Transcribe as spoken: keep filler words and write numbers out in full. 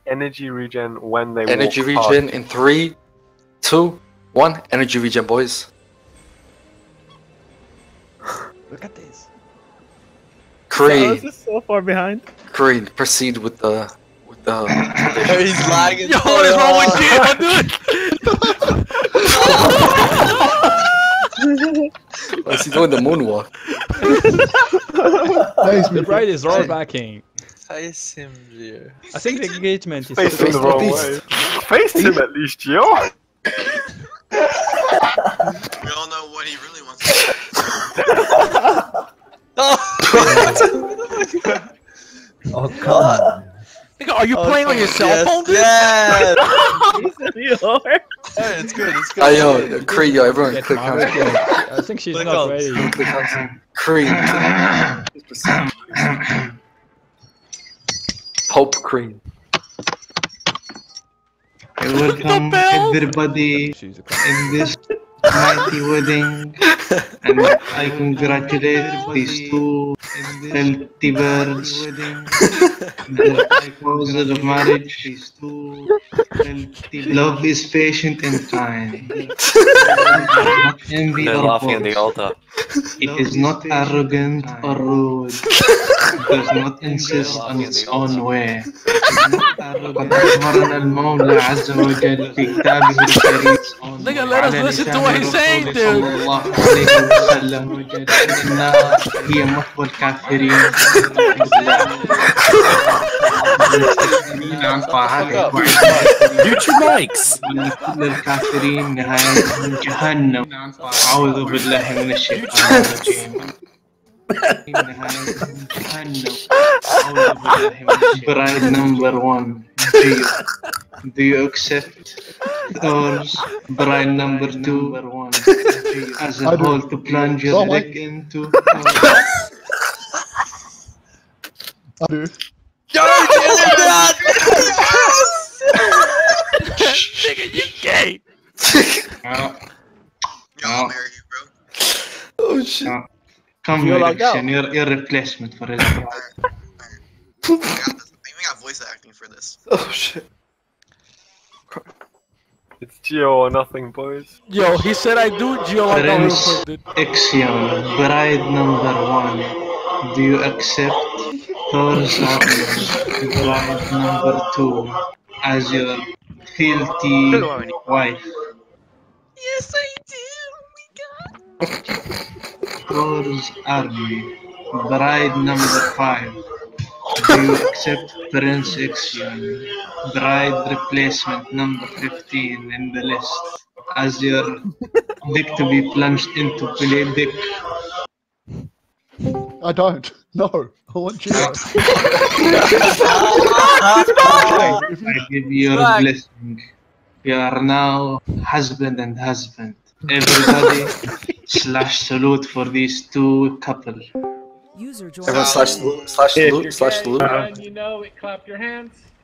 energy regen when they Energy walk regen past. in three, two, one. Energy regen, boys. Look at this. Creed, This is so far behind. Creed, proceed with the with the. He's lagging. Yo, so what is wrong with hard. Gio, dude? What's he doing? The moonwalk. The bride is all backing. Face him, Gio. I think the engagement is Face him the wrong way. Face him at least, Gio. We all know what he really wants to do. Oh, come on. Nigga, are you playing on your cell yes, phone, dude? Yes. You are. Hey, it's good. It's good. I yo, Creed, yo, everyone, Get click married. on. I think she's Click not on. ready. Click on. Creed. Pope Creed. Welcome everybody She's a in this mighty wedding, and I congratulate these two healthy birds. The proposal of marriage. These two healthy. Love is patient and kind. Not envy They're or laughing at the boast. altar. It is not arrogant or rude. It does not insist on its own way. قد أخبرنا المولى عز وجل في كتابه الكريم Nigga, let us listen to what he's saying, dude. صلى الله عليه وسلم إنها هي مثوى الكافرين عن طاعته Mute your mics. وأن كل الكافرين نهايتهم جهنم. أعوذ بالله من الشيطان الرجيم. نهايتهم جهنم. أعوذ بالله من الشيطان. Bride number one, Gio. Do you accept Thor's bride number two as a whole to plunge your dick into? I do. Yo, Dad! Nigga, you gay. No. Yo, I'll marry you, bro. Oh shit. No. Come You're here, locked out. action. You're, you're replacement for his bride. Alright, alright. We got this. We got voice acting for this. Oh shit. It's Gio or nothing, boys. Yo, he said I do. Gio, like that real Prince quick, dude. Ixion, bride number one. Do you accept Thor's orders, bride number two, as your filthy wife? Yes, I do. Oh my god. Thor's army, bride number five. Do you accept Prince Ixion, bride replacement number fifteen in the list, as your dick to be plunged into play dick? I don't. No. I want you. I give you your blessing. You are now husband and husband. Everybody, slash salute for these two couple. Everyone slash salute, slash salute, slash salute. You know it. Clap your hands.